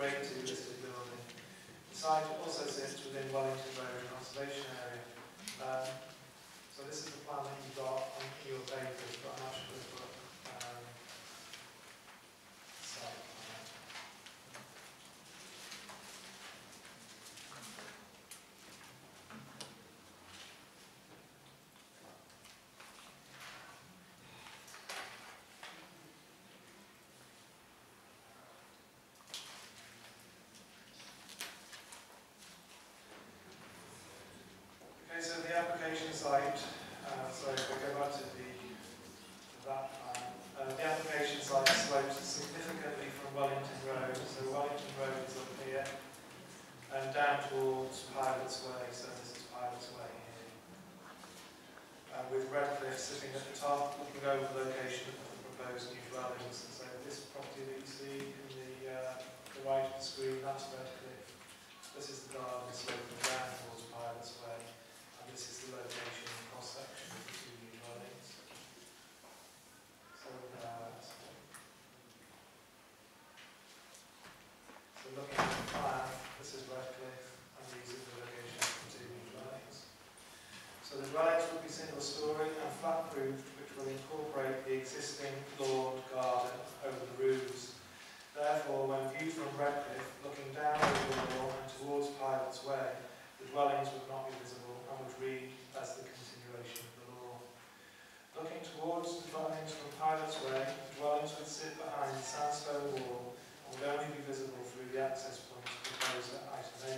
Grade 2 listed building. The site also sits within Wellington Road Conservation Area. So this is the plan that you've got on your papers, but I'm not sure it's got site plan. Okay, so the application site, sorry, if we go back to that plan, the application site slopes significantly from Wellington Road, so Wellington Road is up here, and down towards Pilot's Way, so this is Pilot's Way here. With Redcliffe sitting at the top, looking over the location of the proposed new dwellings. So this property that you see in the right of the screen, that's Redcliffe. This is the garden sloping down towards Pilot's Way. This is the location and cross-section of the two new dwellings. So looking at the plan, this is Redcliffe, and these are the locations of the two new dwellings. So the dwellings will be single-storey and flat-roofed, which will incorporate the existing lawn garden over the roofs. Therefore, when viewed from Redcliffe, looking down over the lawn and towards Pilot's Way, the dwellings would not be visible and would read as the continuation of the law. Looking towards the dwellings from Pilot's Way, the dwellings would sit behind the sandstone wall and would only be visible through the access points proposed at item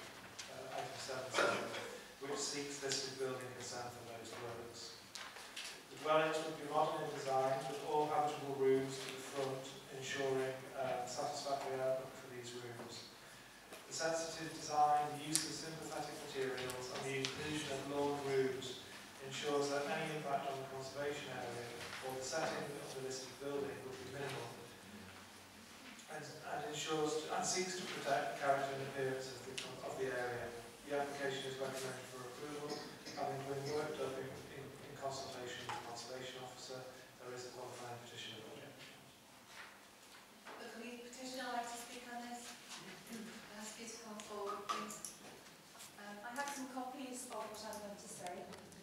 7, which seeks listed building consent for those works. The dwellings would be modern in design, with all habitable rooms to the front, ensuring satisfactory outlook for these rooms. The sensitive design, the use of sympathetic materials, and the inclusion of lawn roofs ensures that any impact on the conservation area or the setting of the listed building will be minimal, and ensures and seeks to protect the character and appearance of the area. The application is recommended for approval, having been worked up in consultation with the Conservation Officer. There is a qualifying petition of objection. Would the petitioner like to speak on this? Ask you to come forward, please. I have some copies of what I'm going to say.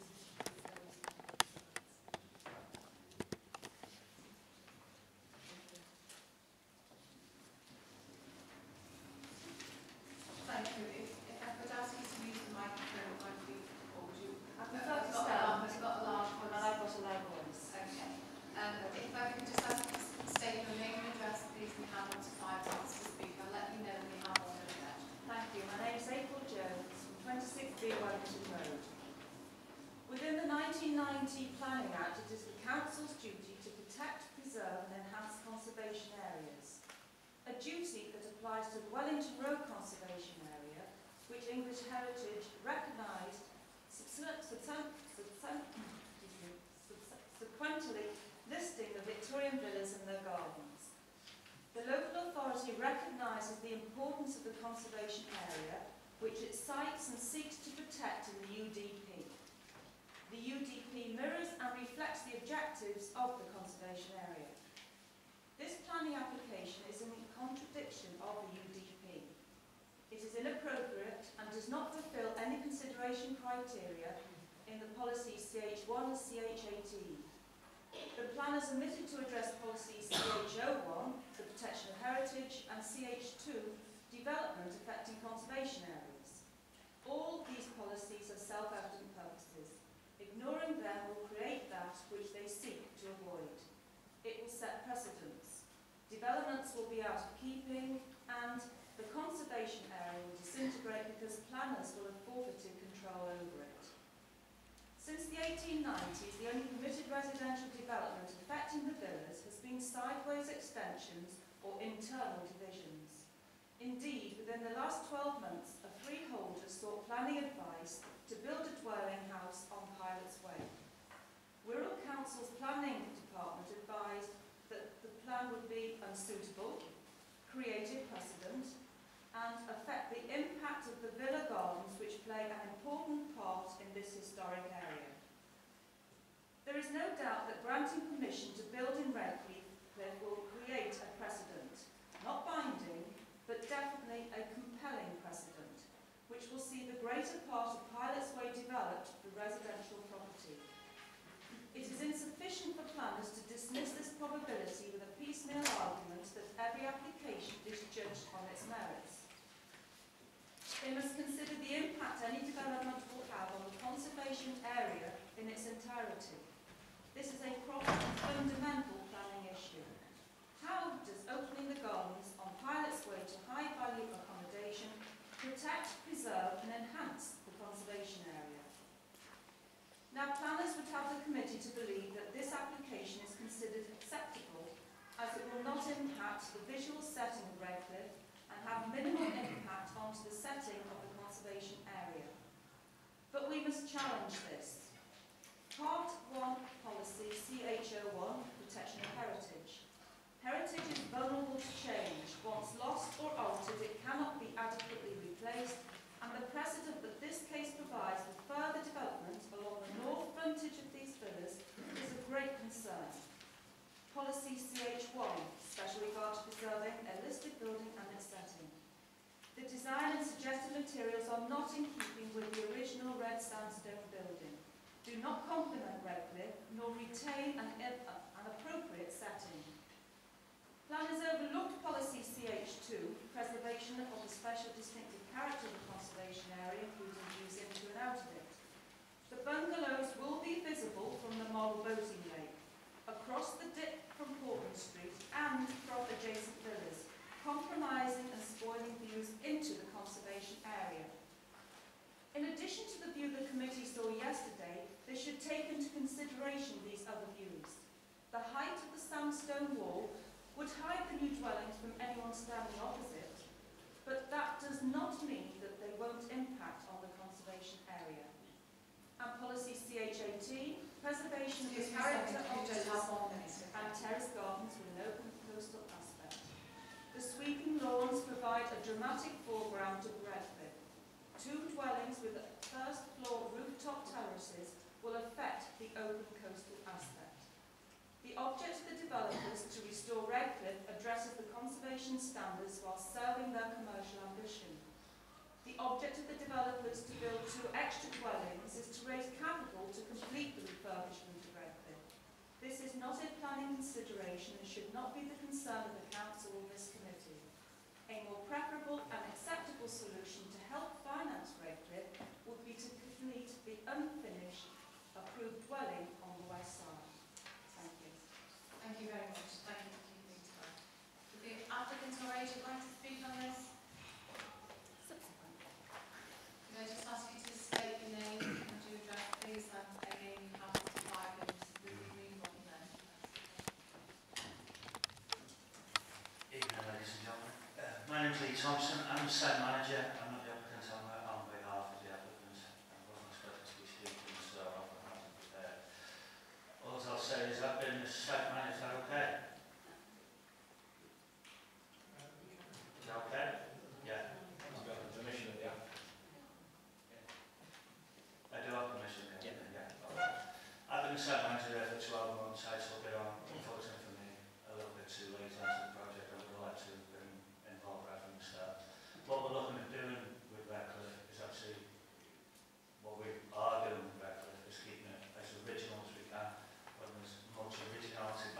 Thank you. If I could ask you to use the microphone, or would you? I prefer to stand. I've got a large one. And I've got a loud voice. Okay. If I could just ask you to state your name and address, please, and have up to 5 minutes to speak. I'll let you know when you have one of that. Thank you. My name is April Jones from 26B Wellington Road. Within the 1990 Planning Act, it is the Council's duty to protect, preserve and enhance conservation areas. A duty that applies to the Wellington Road Conservation Area, which English Heritage recognised subsequently listing the Victorian villas and their gardens. The local authority recognises the importance of the conservation area, which it cites and seeks to protect in the UDP. The UDP mirrors and reflects the objectives of the conservation area. This planning application is in contradiction of the UDP. It is inappropriate and does not fulfil any consideration criteria in the policies CH1 and CH18. The plan is omitted to address policies CH01, the protection of heritage, and CH2, development affecting conservation areas. All these policies are self-evident purposes. Ignoring them will create that which they seek to avoid. It will set precedents. Developments will be out of keeping, and the conservation area will disintegrate because planners will have forfeited control over it. Since the 1890s, the only permitted residential development affecting the villas has been sideways extensions or internal divisions. Indeed, within the last 12 months, a freeholder sought planning advice to build a dwelling house on Pilot's Way. Wirral Council's planning department advised that the plan would be unsuitable, create precedent, and affect the impact of the villa gardens which play an important part in this historic area. There is no doubt that granting permission to build in Redcliffe will create a precedent, not binding, but They must consider the impact any development will have on the conservation area in its entirety. This is a proper and fundamental planning issue. How does opening the gardens on Pilot's Way to high-value accommodation protect, preserve and enhance the conservation area? Now, planners would have the committee to believe that this application is considered acceptable as it will not impact the visual setting of Redcliffe and have minimal impact onto the setting of the conservation area. But we must challenge this. Part 1 policy CH01, protection of heritage. Heritage is vulnerable to change. Once lost or altered, it cannot be adequately replaced, and the precedent that this case provides for further development along the north frontage of these villas is of great concern. Policy CH1, special regard to preserving a listed building and its setting. The design and suggested materials are not in keeping with the original red sandstone building, do not complement Redcliffe, nor retain an appropriate setting. Planners overlooked policy CH2, preservation of the special distinctive character of the conservation area, including views into and out of it. The bungalows will be visible from the model boating lake, across the dip from Portland Street and from adjacent villas, compromising and spoiling views into the conservation area. In addition to the view the committee saw yesterday, they should take into consideration these other views. The height of the sandstone wall would hide the new dwellings from anyone standing opposite, but that does not mean that they won't impact on the conservation area. And policy CH18, preservation of the character of villas and terrace gardens with an open coastal aspect. The sweeping lawns provide a dramatic foreground to Redcliffe. 2 dwellings with first floor rooftop terraces will affect the open coastal aspect. The object of the developers to restore Redcliffe addresses the conservation standards while serving their commercial ambition. The object of the developers to build 2 extra dwellings is to raise capital to complete the refurbishment of Redcliffe. This is not a planning consideration and should not be the concern of the council or this committee. A more preferable and acceptable solution to help finance Redcliffe would be to complete the unfinished approved dwelling on the west side. Thank you. Thank you very much. Thank you for keeping to that. Would the applicant or agent like to speak on this? Can I just ask you to state your name and your address, please, and again, you have to flag and we will move on then. Evening, ladies and gentlemen. My name is Lee Thompson. I'm the site manager. I'm not the applicant. I'm on behalf of the applicant. I wasn't expected to be speaking, so I'm not prepared. All I'll say is I've been the site manager. Is that okay? Is that okay? Yeah. You've got the permission of the applicant. I do have permission. Yeah. I've been the site manager there for 12 months. I took it on, unfortunately for me, a little bit too late onto the project. I would have liked to have been involved right from the start. What we're looking at doing with Redcliffe is actually what we are doing with Redcliffe is keeping it as original as we can, putting as much originality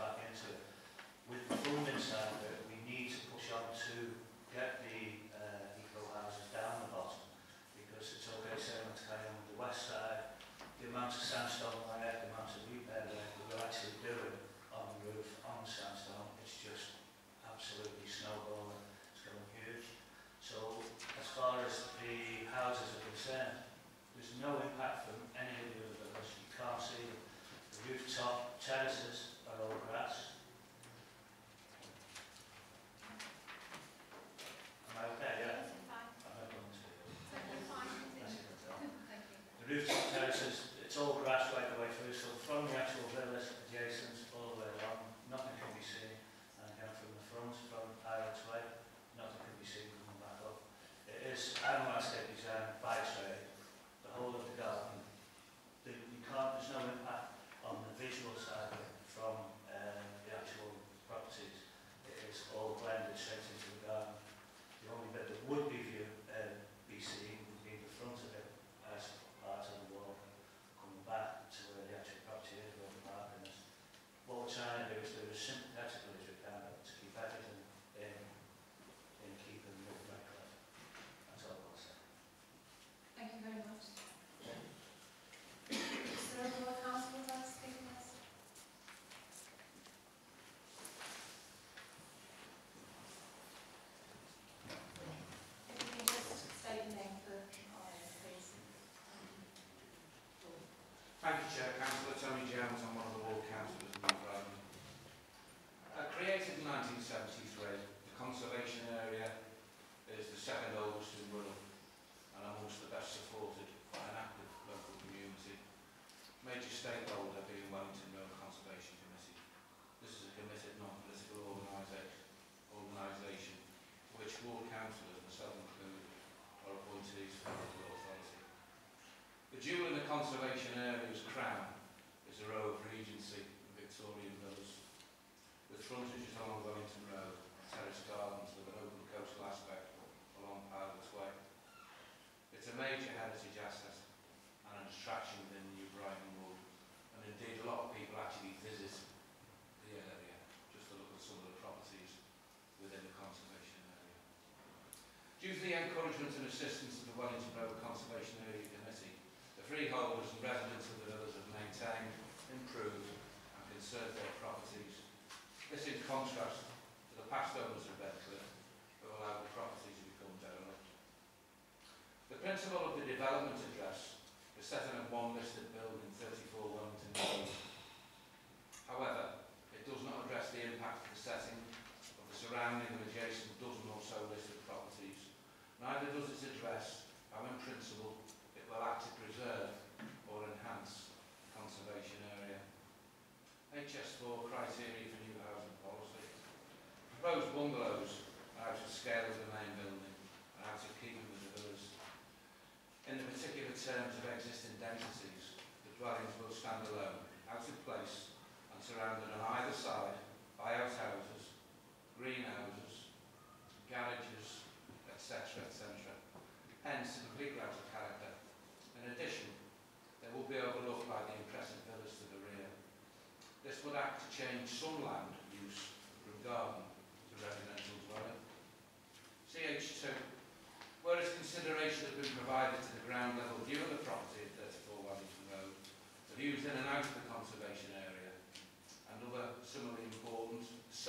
encouragement and assistance of the Wellington Road Conservation Area Committee, the freeholders and residents of the villas have maintained, improved and conserved their properties. This in contrast to the past owners of Redcliffe, who allowed the property to become derelict. The principle of the development address was set in a one listed building, 34 Wellington Road. However, it does not address the impact of the setting of the surrounding and adjacent dozen or so listed properties. Neither does it address how, in principle, it will act to preserve or enhance the conservation area. HS4 criteria for new housing policy. Proposed bungalows are out of scale of the main building and out of keeping with the villas. In the particular terms of existing densities, the dwellings will stand alone, out of place, and surrounded on either side by outhouses, greenhouses, garages, etc., etc. Hence, completely out of character. In addition, they will be overlooked by the impressive villas to the rear. This would act to change some land use from garden to residential dwelling. CH2. Whereas consideration has been provided to the ground level view of the property at 34 Wellington Road, the views in and out of the conservation area, and other similarly important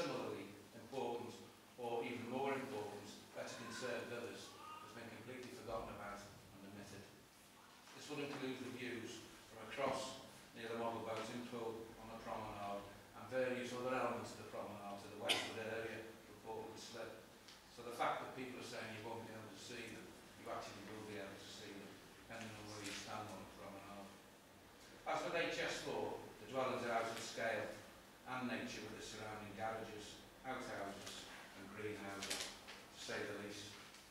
or even more important, better conserved villas has been completely forgotten about and omitted. This will include the views from across near the model boating pool on the promenade and various other elements of the promenade to the westward area of Portland Slip. So the fact that people are saying you won't be able to see them, you actually will be able to see them, depending on where you stand on the promenade. As with HS4, the dwellings are out of scale and nature with the surrounding garages, outhouses and greenhouses, to say the least.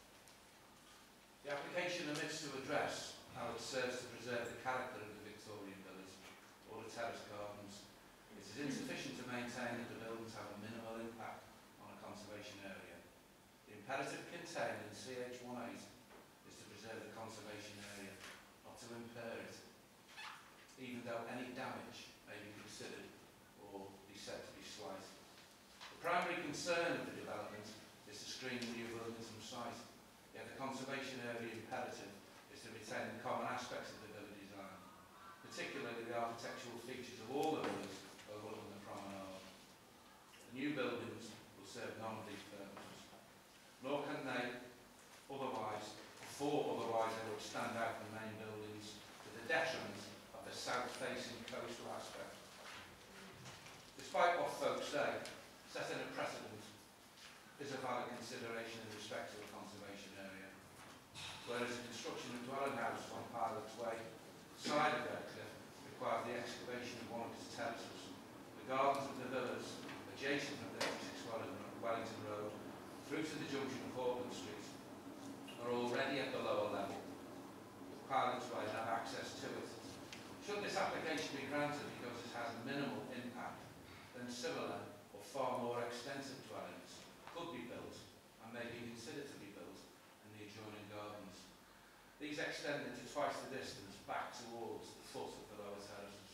The application omits to address how it serves to preserve the character of the Victorian villas or the terrace gardens. It is insufficient to maintain that the buildings have a minimal impact on a conservation area. The imperative contained in CH18 is to preserve the conservation area, not to impair it, even though any damage may be considered or be said to be slight. The primary concern of the development is to screen the new buildings from sight, yet the conservation area imperative is to retain the common aspects of the villa design, particularly the architectural features of all the villas overlooking the promenade. The new buildings will serve none of these purposes, nor can they otherwise they would stand out from main buildings to the detriment of the south-facing coastal aspect. Despite what folks say, setting a precedent is a valid consideration in respect to a conservation area. Whereas the construction of dwelling houses on Pilot's Way, side of Redcliffe, requires the excavation of one of its terraces, the gardens of the villas adjacent to 36 Wellington Road through to the junction of Auckland Street are already at the lower level, with Pilot's Way have access to it. Should this application be granted because it has minimal impact, then similar or far more extensive dwellings could be built and may be considered to be built in the adjoining gardens. These extended to twice the distance back towards the foot of the lower terraces.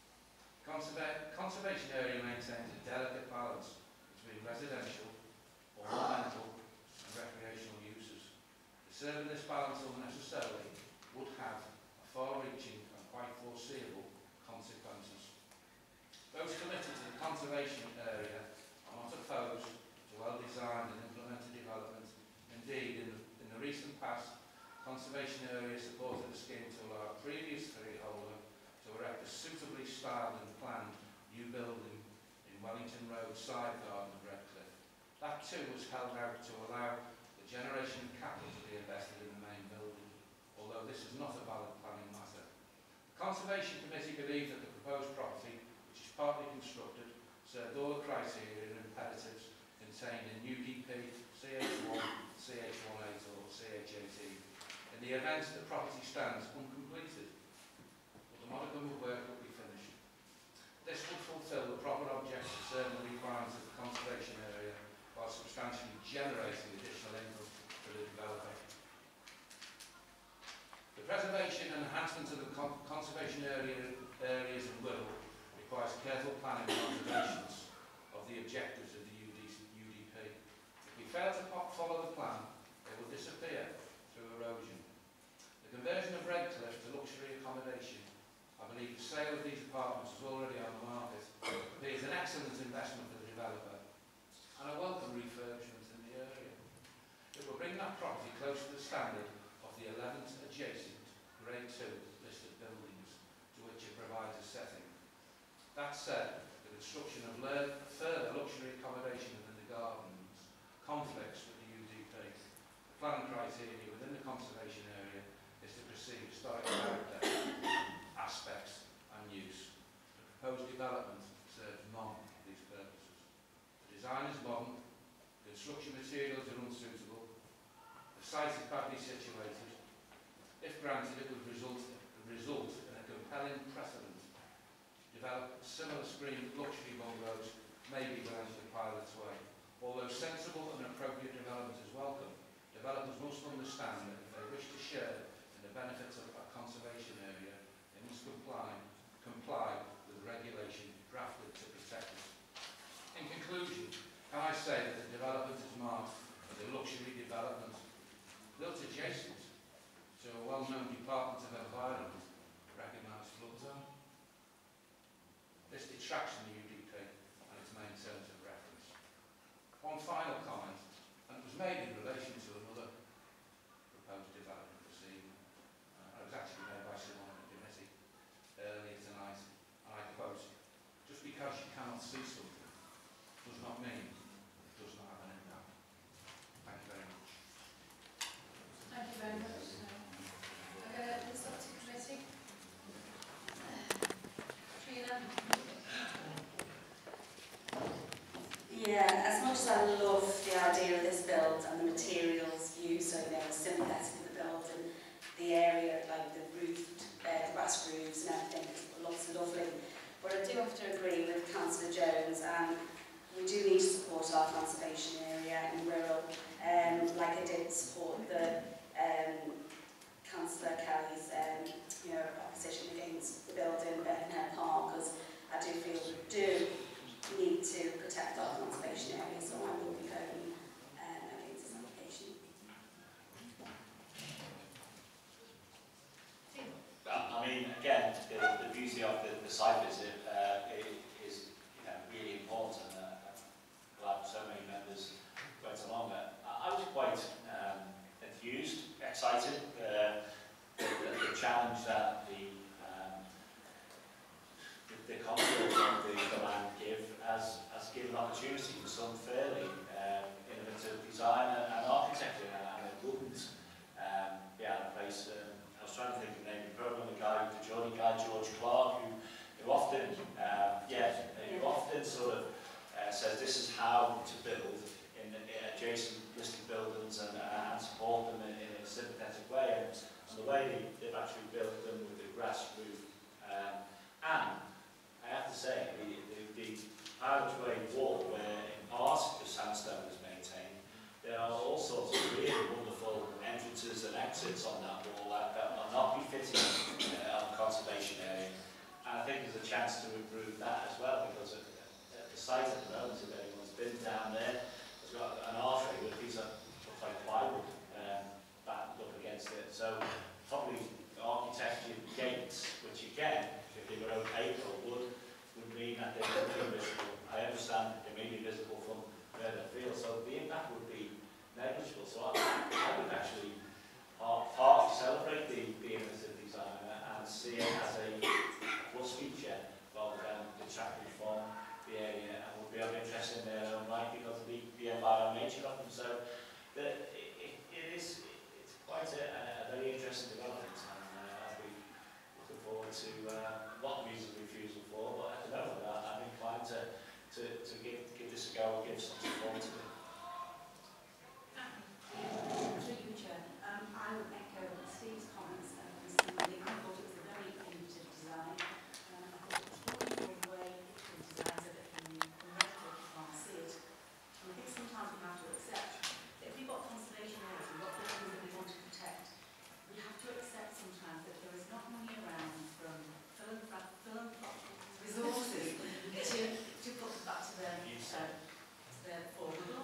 Conservation area maintains a delicate balance between residential, ornamental and recreational uses. Disturbing this balance unnecessarily would have a far-reaching and quite foreseeable consequences. Those committed to the conservation area are not opposed to well-designed and implemented development. Indeed, in the recent past, conservation area supported a scheme to allow a previous freeholder to erect a suitably styled and planned new building in Wellington Road side garden of Redcliffe. That too was held out to allow the generation of capital to be invested in the main building, although this is not a valid planning matter. The Conservation Committee believed that the proposed property, which is partly constructed, served all the criteria and imperatives contained in UDP, CH1, CH18 or CH18. In the event the property stands uncompleted, but the modicum of work will be finished. This would fulfil the proper objective of serving the requirements of the conservation area while substantially generating additional income for the developer. The preservation and enhancement of the conservation areas in Wirral requires careful planning and observations of the objectives of the UDP. If we fail to follow the plan, they will disappear sale of these apartments is already on the market, appears an excellent investment for the developer and a welcome refurbishment in the area. It will bring that property close to the standard of the 11 adjacent Grade 2 listed buildings to which it provides a setting. That said, the construction of further luxury accommodation within the gardens conflicts with the UDP. The planning criteria within the conservation area is to pursue historic character, aspects and use. The proposed development serves none of these purposes. The design is modern, the construction materials are unsuitable, the site is badly situated. If granted, it would result in a compelling precedent. Develop similar screened luxury bungalows may be well into the pilot's way. Although sensible and appropriate development is welcome, developers must understand that if they wish to share in the benefits of a conservation area, they must comply with regulation drafted to protect it. In conclusion, can I say that the development is marked as a luxury development, built adjacent to a well-known Department of Environment recognised flood zone. This detracts from the UDP and its main terms of reference. One final comment, and it was made in relation to another proposed development this evening. It was actually made by someone in the committee earlier tonight, and I quote, "Just because you cannot see something does not mean it does not have an impact." Thank you very much. Thank you very much. I'm going to open this up to the committee. Treena. Yeah, as much as I love the idea of this build and the materials used, so sympathetic with the build and the area, like the roofed, the grass roofs and everything, it looks lovely. But I do have to agree with Councillor Jones, and we do need to support our conservation area in Wirral, like I did support the Councillor Kelly's opposition against the building at Birkenhead Park, because I do feel we do need to protect our conservation area, so I will be voting against this application. I mean, again, the beauty of the site visit is really important, and I'm glad so many members went along. I was quite enthused, excited. The challenge that the contours of the land has given opportunity for some fairly innovative design and architecture, and it wouldn't be out of place. I was trying to think of the name of the programme, the guy, the Geordie guy, George Clark, who often, who often sort of says this is how to build in adjacent listed buildings and support them in a sympathetic way. And the way they've actually built them with the grass roof, and I have to say, the passageway wall, where in part the sandstone is maintained, there are all sorts of really wonderful entrances and exits on that wall that will not be fitting on the conservation area. And I think there's a chance to improve that as well, because at the site at the moment, if anyone's been down there, it's got an archway with a piece of looks like plywood back up against it. So probably architecture gates, which again, if they were opaque or wood, would mean that they would be visible. I understand they may be visible from further afield, so the impact would be negligible. So I would actually partly celebrate the innovative design and see it as a plus feature rather than detracting from the area, and would be of interest in their own right because of the environmental nature of them. So it's quite a very interesting development, and I'll be looking forward to not using refusal for, but at the moment I'm inclined to give this a go and give some support to it. Through you, Chair. I would echo Steve's comments concerning I thought it was a very innovative design. I thought it was looking for a way to design so that from Redcliffe you can't see it. And I think sometimes we have to accept that if we've got conservation areas, we've got buildings that we want to protect, we have to accept sometimes that there is not money around from philanthropic resources to put back to their forward.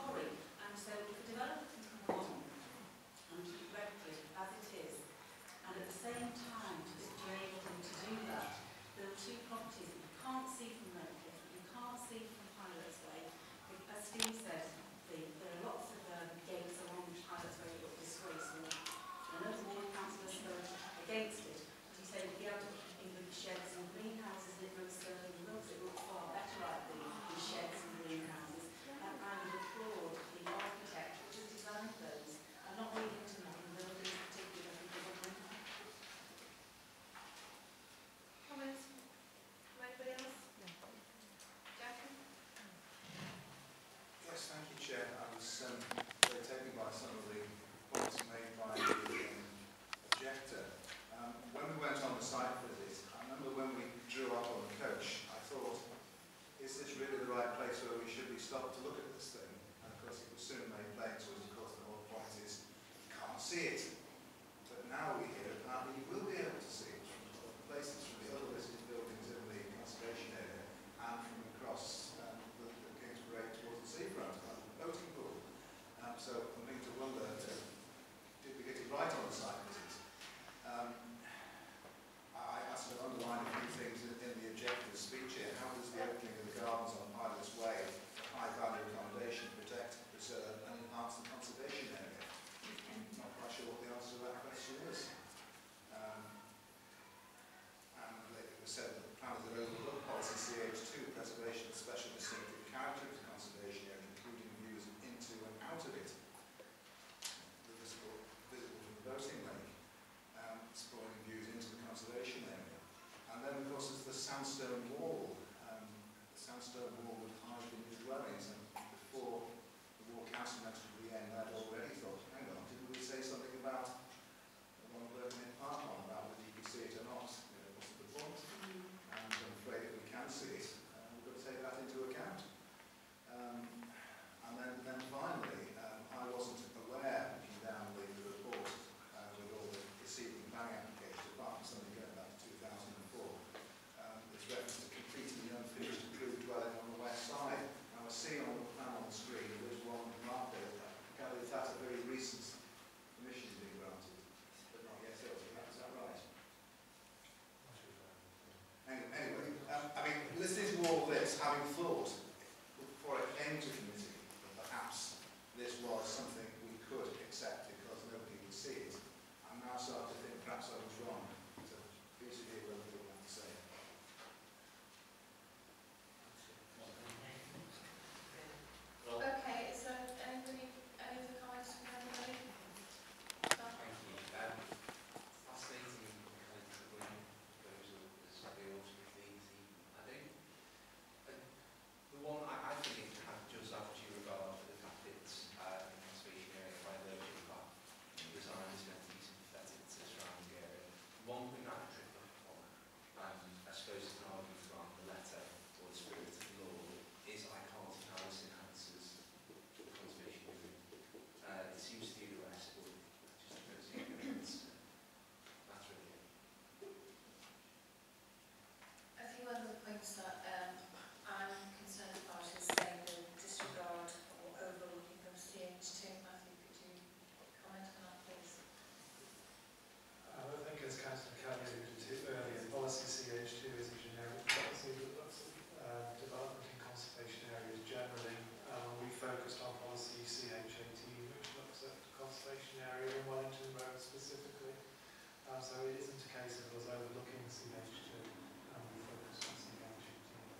So it isn't a case of us overlooking CH2 and we focus on CH2.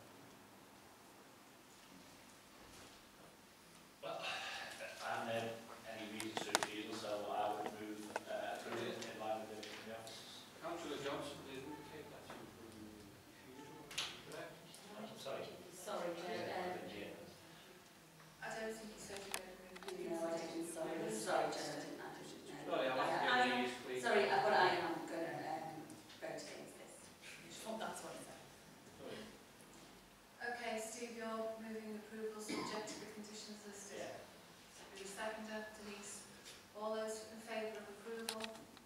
Well, I haven't heard any reasons for refusal, so I would move approval in line with the officers. Councillor Johnson did indicate that you would refusal, correct? I'm sorry. Sorry, Chair. I don't think you said you were going to move. No, I didn't. Sorry, Chair, I didn't. Sorry, I'll have to get these, please. Sorry, but I am going to vote against this. That's what I said. Sorry. Okay, Steve, you're moving approval subject to the conditions listed. Yeah. Will you seconder, Denise? All those in favour of approval?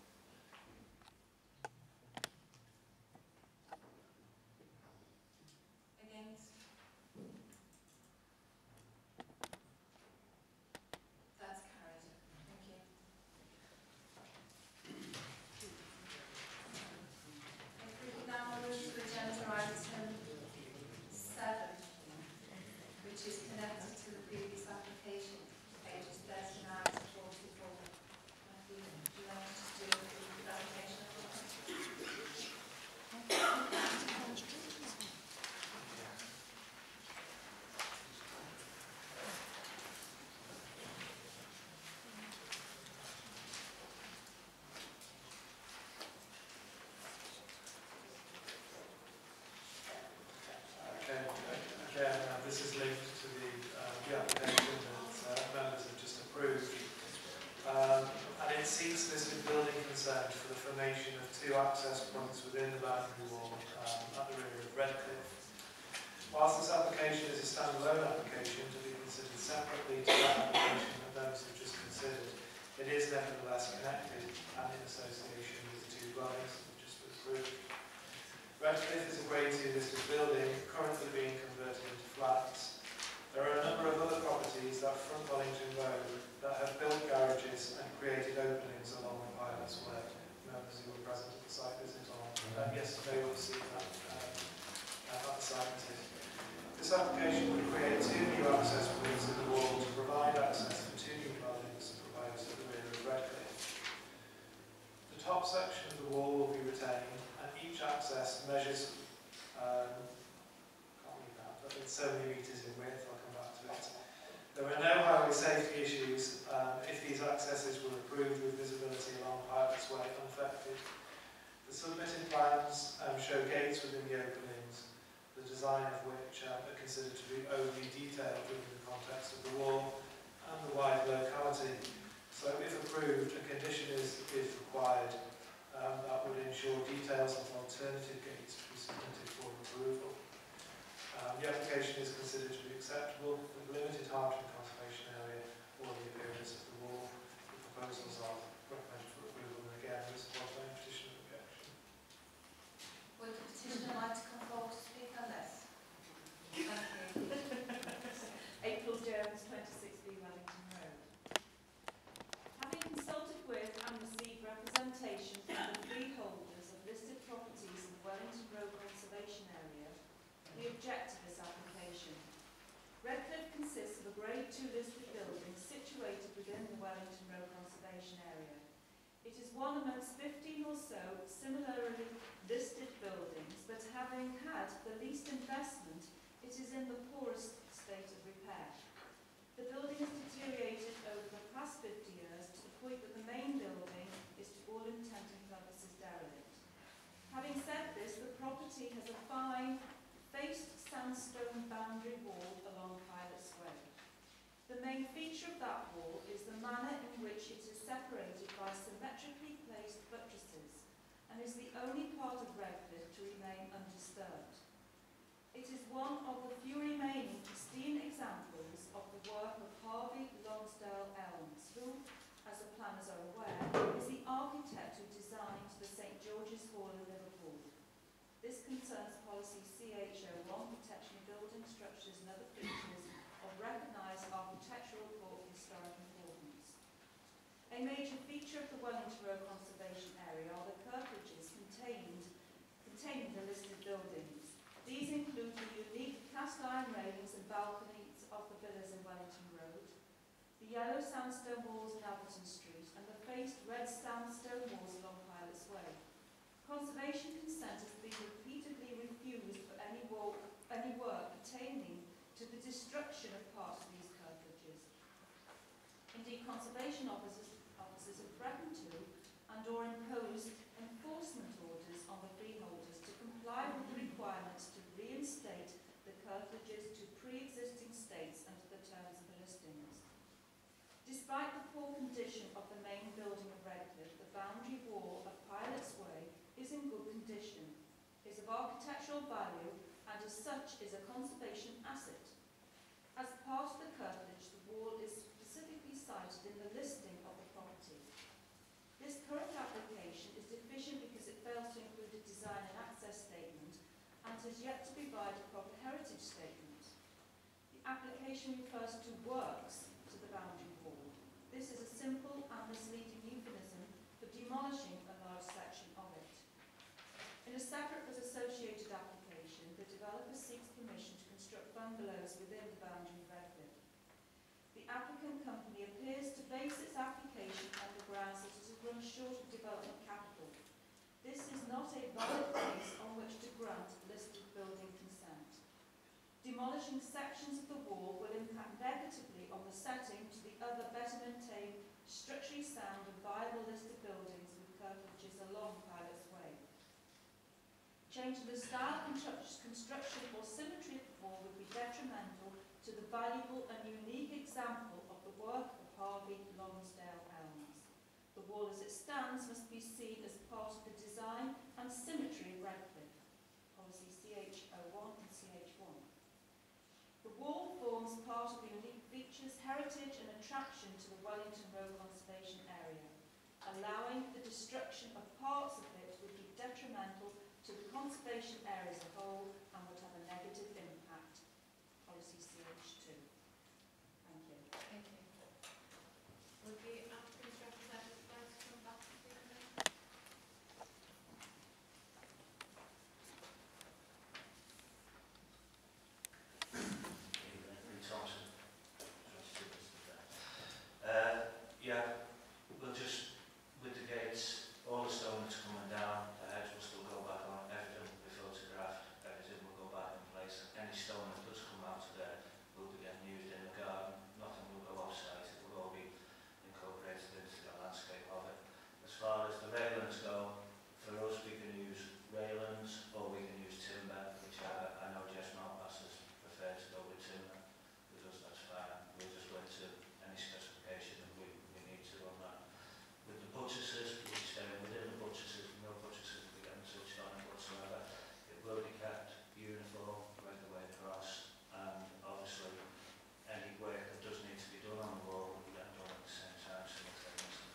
Against? That's carried. Thank you. If we could now move to agenda item 7, which is connected to the previous application, pages 39 to 44. Matthew, do you want to just do the application? Okay, again, this is linked to the application that members have just approved. And it seeks listed building consent for the formation of 2 access points within the boundary wall at the rear of Redcliffe. Whilst this application is a standalone application to be considered separately to that application that members have just considered, it is nevertheless connected and in association with the 2 dwellings that have just been approved. Redcliffe is a Grade 2 listed building currently being converted into flats. There are a number of other properties that front Wellington Road that have built garages and created openings along the Pilot's Way. Members who were present at the site visit on yesterday will see that at the site visit. This application would create 2 new access points in the wall to provide access for 2 new dwellings proposed at the rear of Redcliffe. The top section of the wall will be retained, and each access measures, can't read that, but it's so many metres in width, I'll come back to it. There are no highway safety issues if these accesses were approved with visibility along Pilot's Way unaffected. The submitted plans show gates within the openings, the design of which are considered to be overly detailed within the context of the wall and the wide locality. So if approved, a condition is required that would ensure details of alternative gates to be submitted for approval. The application is considered to be acceptable with limited harm to the conservation area or the appearance of the wall. The proposals are recommended for approval, and again, this was a petition of objection. Would the petitioner like to come forward to speak on this? Thank you. April Jones, 26B Wellington Road. Having consulted with and received representation from the freeholders of listed properties in the Wellington Road Conservation Area, we object to this application. Redcliffe consists of a Grade 2 listed building situated within the Wellington Road Conservation Area. It is one amongst 15 or so similarly listed buildings, but having had the least investment, it is in the poorest state of repair. The building has deteriorated over the past 50 years to the point that the main building is to all intent and purposes derelict. Having said this, the property has a fine faced sandstone boundary wall along Pilot's Way. The main feature of that wall is the manner in which it is separated by symmetrically placed buttresses and is the only part of Redcliffe to remain undisturbed. It is one of the few remaining pristine examples of the work of Harvey Lonsdale Elms, who, as the planners are aware, is the architect who designed the St George's Hall in Liverpool. This concerns policy CH01, protection of building structures and other features of recognised architectural or historic importance. A major feature of the Wellington Road Conservation Area are the curtilages containing the listed buildings. These include the unique cast iron railings and balconies of the villas in Wellington Road, the yellow sandstone walls in Alberton Street, and the faced red sandstone walls along Pilot's Way. conservation officers have threatened to and/or imposed enforcement orders on the freeholders to comply with the requirements to reinstate the curtilages to pre-existing states under the terms of the listings. Despite the poor condition of the main building of Redcliffe, the boundary wall of Pilot's Way is in good condition, is of architectural value, and as such is a conservation asset. As part of the curtilage, the wall is specifically cited in the listing of the property. This current application is deficient because it fails to include a design and access statement and has yet to provide a proper heritage statement. The application refers to works to the boundary wall. This is a simple and misleading euphemism for demolishing a large section of it. In a separate but associated application, the developer seeks permission to construct bungalows within the boundary of Redcliffe. The applicant company appears to base its application on the grounds that it has run short of development capital. This is not a valid base on which to grant listed building consent. Demolishing sections of the wall will impact negatively on the setting to the other better maintained, structurally sound and viable listed buildings with curtilages along Pilot's Way. Changing the style, construction or symmetry of the wall would be detrimental to the valuable and unique example of the work of Harvey Lonsdale Elms. The wall as it stands must be seen as part of the design and symmetry of Redcliffe, policy CH01 and CH1. The wall forms part of the unique features, heritage and attraction to the Wellington Road conservation area. Allowing the destruction of parts of it would be detrimental to the conservation area as a whole and would have a negative impact. Policy CH2. Thank you. Thank you. Would the applicant's representative like to come back to the Yeah, we'll just, with the gates, all the stone that's coming down, the hedge will still go back on, everything will be photographed, everything will go back in place. Any stone that does come out of there will be getting used in the garden, nothing will go off-site, it will all be incorporated into the landscape of it. As far as the railings go, for us we can use railings or we can use timber, whichever. I know Jeff Mountbasses prefer to go with timber, with us that's fine. We'll just go into any specification that we need to on that. With the buttresses, we'll stay within the buttresses, no buttresses will be getting touched on it whatsoever. It will be kept uniform right the way across, and obviously any work that does need to be done on the wall will be done at the same time simultaneously.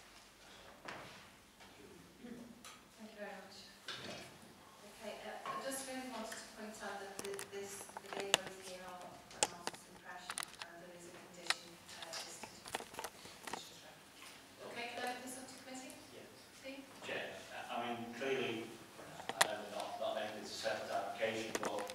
Thank you very much. Okay, I just really wanted to point out that the labels here are an artist's impression and there is a condition listed. Okay, can I open this up to committee? Yeah. Steve? Chair, I mean, clearly, I know we're not making it a separate application, but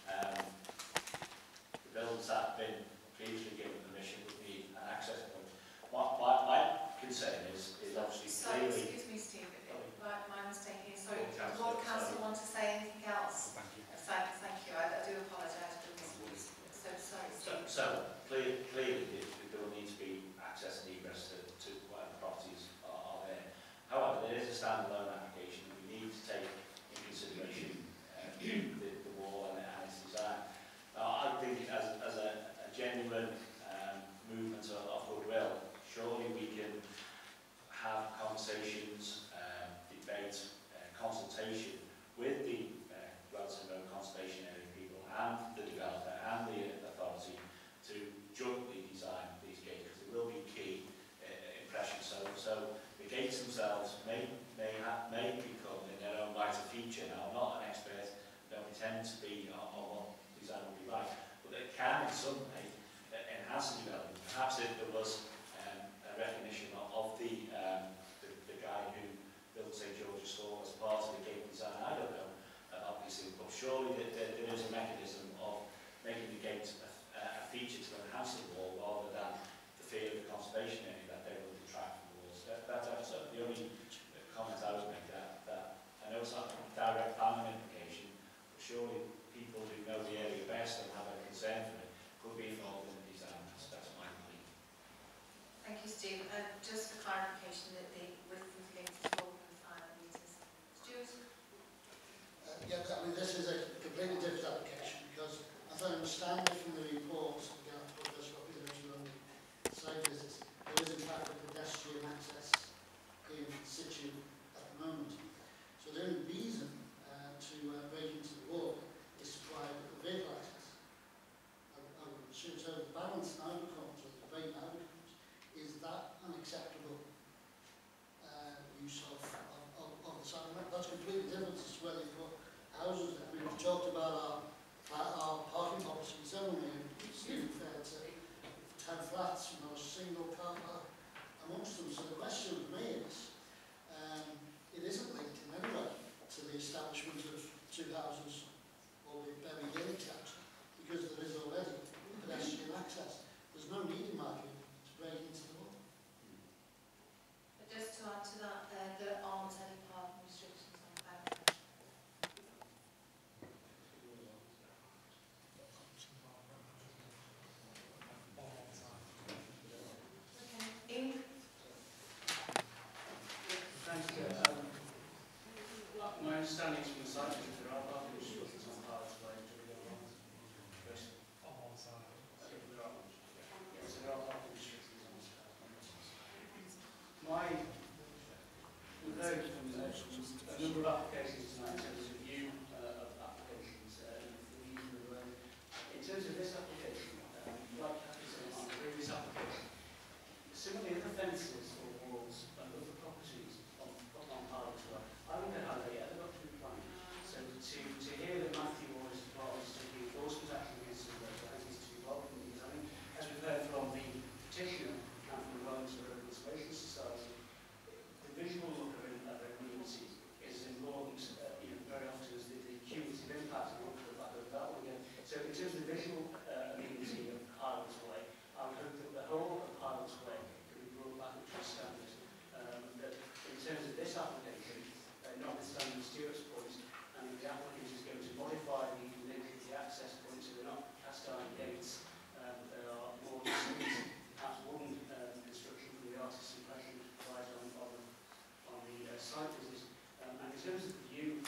the buildings that have been previously given permission would need an access point. My concern is obviously Sorry, clearly... excuse me, Steve. My mistake here. Sorry, Oh, does the Councillor, Board Council sorry. want to say anything else? Thank you. Thank you. I do apologise for this. So sorry, Steve. So clearly there will need to be access and egress to whatever properties are there. However, there is a standalone application that we need to take in consideration the wall and its design. Now, I think as a genuine movement of goodwill, surely we can have conversations, debate, consultation with the Wellington Road Conservation Area people and the developer and the authority to jointly design these gates, because it will be key impression. So the gates themselves may become in their own right a feature. Now, I'm not an expert, don't pretend to be on what design will be like, but it can in some way enhance the development. Perhaps if there was a recognition of the guy who built St George's Hall as part of the gate design, I don't know, obviously, but surely there is a mechanism of making the gate a feature to enhance the wall rather than the fear of the conservation area that they will detract from the walls. That's the only comment I would make, that I know it's not a direct planning implication, but surely people who know the area best and have a concern for it could be involved in the design. That's my belief. Thank you, Steve. understanding is from the site visit there are parking restrictions on Pilot's Way to the other ones. On one side. There are. Yeah, so there are parking restrictions on this side. We've heard from a number of applications tonight in terms of view of applications and the views of the road. In terms of this application, like Cathy said on the previous application, some of the other fences or walls and other properties on Pilot's Way, I wonder how they ever got to be planned. So to hear that Matthew was taking enforcement action against some of those, I think is too welcome, because I think, as we've heard from the petitioner and from the Wellington Road Conservation Society, the visual look of a community is important, very often as the cumulative impact, and we'll come back over that one again. So in terms of the visual amenity of Pilot's Way, I would hope that the whole of Pilot's Way can be brought back up to a standard. That in terms of this application, notwithstanding Stuart's point, and if the applicant is going to modify the access points, so they're not cast iron gates, there are more distinct, perhaps wooden construction from the artist's impression provided on the site visit. And in terms of the view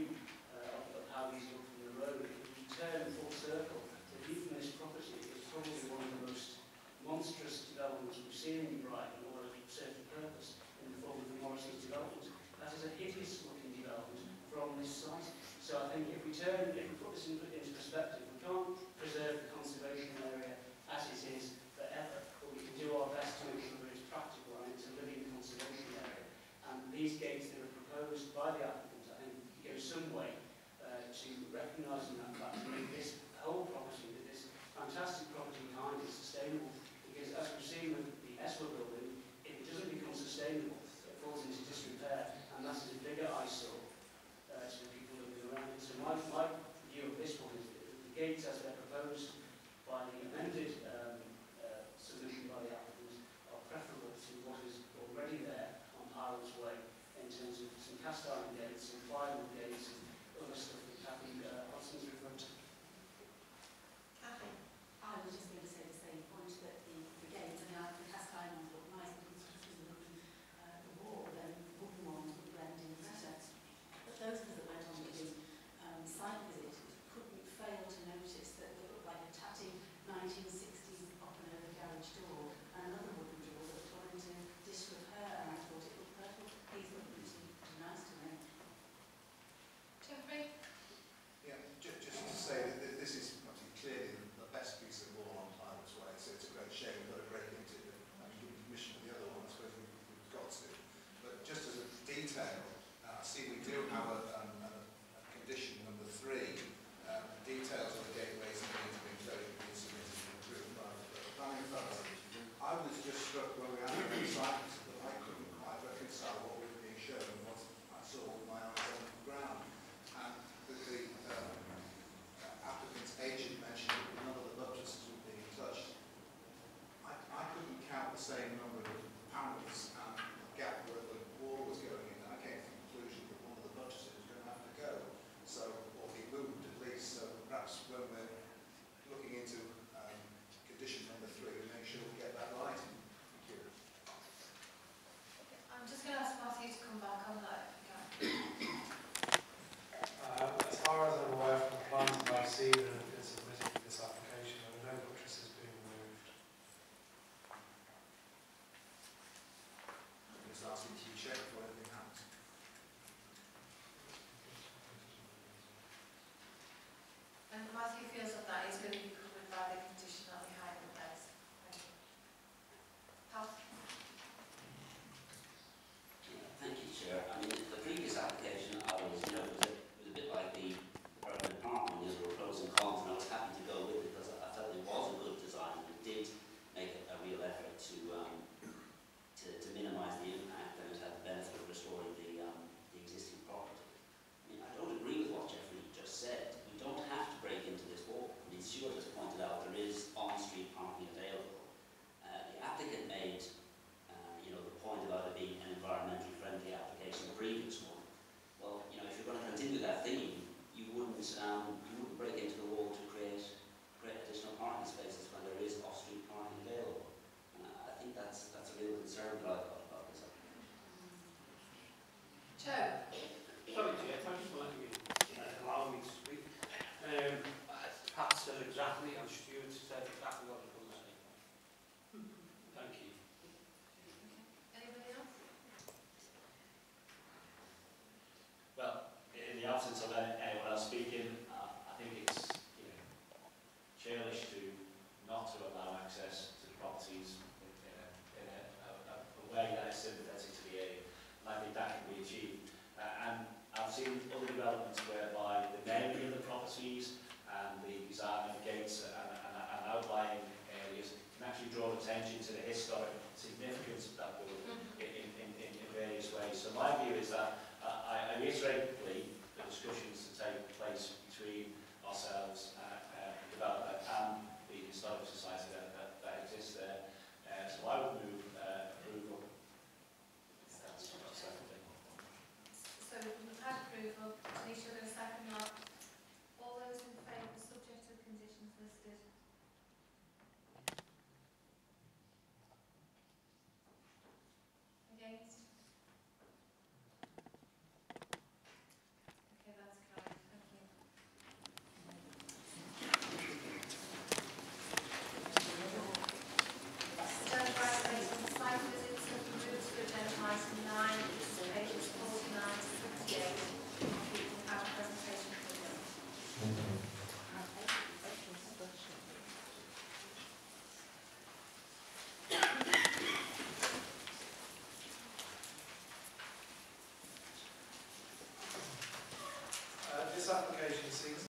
of how these look from the road, if we turn full circle, the view from this property is probably one of the most monstrous developments we've seen in Brighton, or a certain purpose, in the form of the Morrison's development. That is a hideous looking development from this site. So I think if we put this into perspective, we can't preserve the conservation area as it is forever, but we can do our best to make sure that it's practical and it's a living conservation area. And these gates that are proposed by the applicant, I think, go some way to recognising that fact, to make this whole property, that this fantastic property behind is sustainable. Because as we've seen with the Eswell building, if it doesn't become sustainable, it falls into disrepair, and that is a bigger eyesore to the people living around it. So my view of this one is that the gates as they're proposed by the amended submission by the applicant are preferable to what is already there on Pilot's Way in terms of some cast iron gates, some plywood gates, and other stuff that Cathy Hodson's referred to. Cathy? I was just going to say the same point, that the gates, and the cast iron ones look nice, but the wall, then wooden ones would blend in better. But those of us that went on to do site visit couldn't fail to notice that they looked like a tatty 1960s up and over garage door, and another wooden door that was going into disrepair, and I thought it looked perfect. These look pretty nice to me. attention to the historic significance of that building in various ways. So my view is that I reiterate the discussions to take place between ourselves, the developer and the Historic Society that exists there. So I would move approval. So we've had approval. Denise, you're going to second that. All those in favour, subject to the conditions listed? Against? Okay, that's carried. Thank you. Stand by based on site visits of the routes for agenda item 9, this is pages 49 to 68. We can have a presentation for them. This application seeks